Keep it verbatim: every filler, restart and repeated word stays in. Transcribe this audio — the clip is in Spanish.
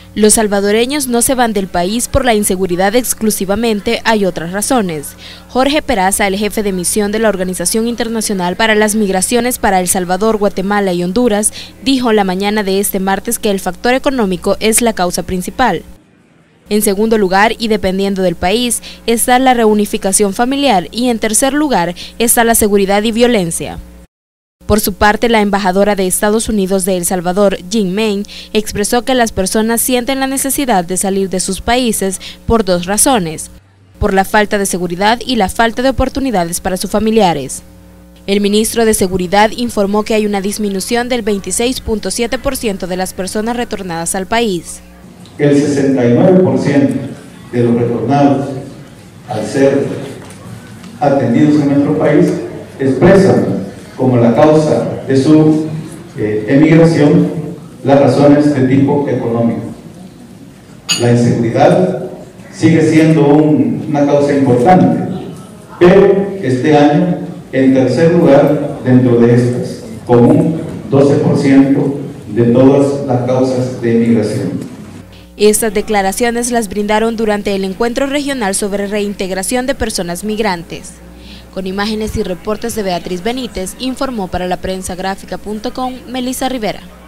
Los salvadoreños no se van del país por la inseguridad exclusivamente, hay otras razones. Jorge Peraza, el jefe de misión de la Organización Internacional para las Migraciones para El Salvador, Guatemala y Honduras, dijo la mañana de este martes que el factor económico es la causa principal. En segundo lugar, y dependiendo del país, está la reunificación familiar y en tercer lugar está la seguridad y violencia. Por su parte, la embajadora de Estados Unidos de El Salvador, Jean Main, expresó que las personas sienten la necesidad de salir de sus países por dos razones: por la falta de seguridad y la falta de oportunidades para sus familiares. El ministro de Seguridad informó que hay una disminución del veintiséis punto siete por ciento de las personas retornadas al país. El sesenta y nueve por ciento de los retornados, al ser atendidos en nuestro país, expresan como la causa de su eh, emigración las razones de tipo económico. La inseguridad sigue siendo un, una causa importante, pero este año en tercer lugar dentro de estas, con un doce por ciento de todas las causas de emigración. Estas declaraciones las brindaron durante el encuentro regional sobre reintegración de personas migrantes. Con imágenes y reportes de Beatriz Benítez, informó para la prensa gráfica punto com Melissa Rivera.